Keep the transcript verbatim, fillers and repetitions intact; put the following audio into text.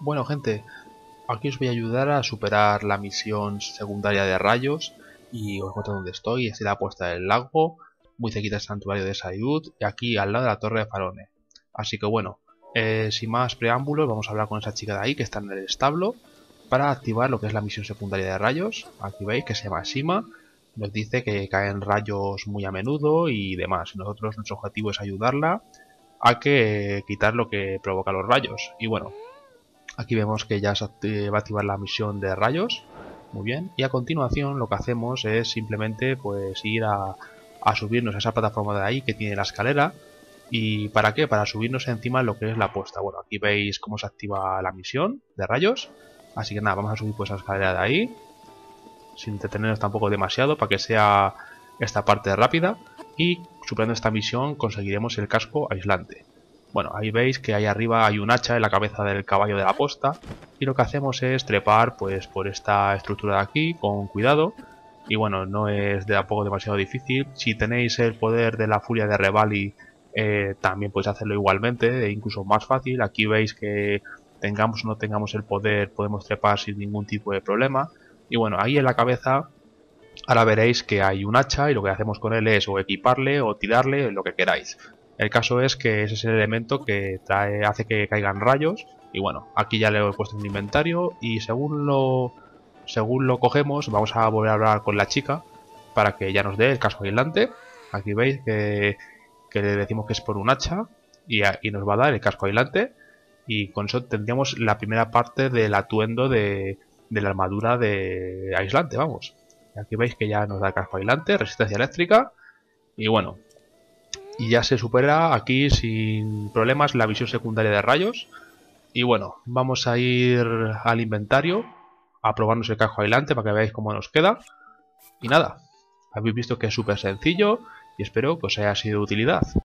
Bueno, gente, aquí os voy a ayudar a superar la misión secundaria de rayos y os cuento dónde estoy. Estoy en la puesta del lago, muy cerquita del santuario de Sayud y aquí al lado de la torre de Farone. Así que bueno, eh, sin más preámbulos, vamos a hablar con esa chica de ahí que está en el establo para activar lo que es la misión secundaria de rayos. Aquí veis que se llama Shima, nos dice que caen rayos muy a menudo y demás. Nosotros, nuestro objetivo es ayudarla a que quitar lo que provoca los rayos. Y bueno, aquí vemos que ya se va a activar la misión de rayos. Muy bien. Y a continuación lo que hacemos es simplemente pues ir a, a subirnos a esa plataforma de ahí que tiene la escalera. ¿Y para qué? Para subirnos encima de lo que es la puesta. Bueno, aquí veis cómo se activa la misión de rayos. Así que nada, vamos a subir pues a la escalera de ahí. Sin detenernos tampoco demasiado para que sea esta parte rápida. Y superando esta misión conseguiremos el casco aislante. Bueno, ahí veis que ahí arriba hay un hacha en la cabeza del caballo de la posta y lo que hacemos es trepar pues por esta estructura de aquí con cuidado y bueno, no es de tampoco demasiado difícil. Si tenéis el poder de la furia de Revali eh, también podéis hacerlo igualmente e incluso más fácil. Aquí veis que tengamos o no tengamos el poder podemos trepar sin ningún tipo de problema y bueno, ahí en la cabeza ahora veréis que hay un hacha y lo que hacemos con él es o equiparle o tirarle, lo que queráis. El caso es que ese es el elemento que trae, hace que caigan rayos. Y bueno, aquí ya le he puesto en el inventario y según lo, según lo cogemos vamos a volver a hablar con la chica para que ella nos dé el casco aislante. Aquí veis que, que le decimos que es por un hacha y, a, y nos va a dar el casco aislante. Y con eso tendríamos la primera parte del atuendo de, de la armadura de aislante, vamos. Aquí veis que ya nos da casco aislante, resistencia eléctrica y bueno, y ya se supera aquí sin problemas la visión secundaria de rayos. Y bueno, vamos a ir al inventario a probarnos el casco aislante para que veáis cómo nos queda. Y nada, habéis visto que es súper sencillo y espero que os haya sido de utilidad.